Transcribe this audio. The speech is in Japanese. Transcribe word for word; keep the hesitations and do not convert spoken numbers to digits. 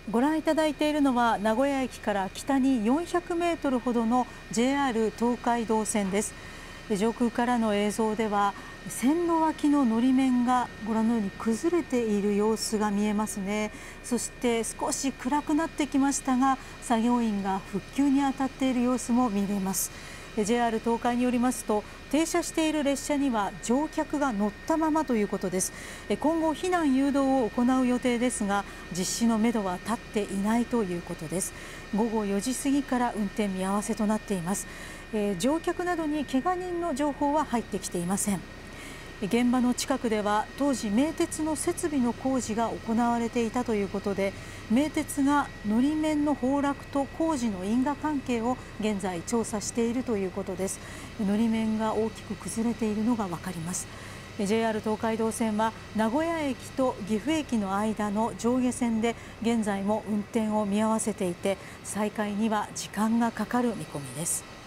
ご覧いただいているのは名古屋駅から北によんひゃくメートルほどの ジェイアール 東海道線です。上空からの映像では線路脇ののり面がご覧のように崩れている様子が見えますね。そして少し暗くなってきましたが、作業員が復旧に当たっている様子も見れます。ジェイアール 東海によりますと、停車している列車には乗客が乗ったままということです。今後避難誘導を行う予定ですが、実施のめどは立っていないということです。ごごよじ過ぎから運転見合わせとなっています。えー、乗客などに怪我人の情報は入ってきていません。現場の近くでは当時名鉄の設備の工事が行われていたということで、名鉄がのり面の崩落と工事の因果関係を現在調査しているということです。のり面が大きく崩れているのが分かります。 ジェイアール 東海道線は名古屋駅と岐阜駅の間の上下線で現在も運転を見合わせていて、再開には時間がかかる見込みです。